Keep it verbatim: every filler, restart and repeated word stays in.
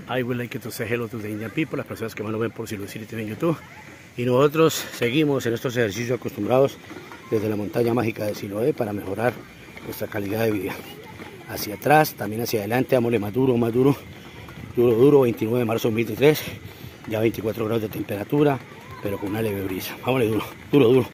I would like to say hello to the Indian people, las personas que más nos ven por Siloé City T V en YouTube. Y nosotros seguimos en estos ejercicios acostumbrados desde la montaña mágica de Siloé para mejorar nuestra calidad de vida. Hacia atrás, también hacia adelante, dámosle más duro, más duro, duro, duro, veintinueve de marzo de dos mil veintitrés, ya veinticuatro grados de temperatura, pero con una leve brisa. Vámonos duro, duro, duro.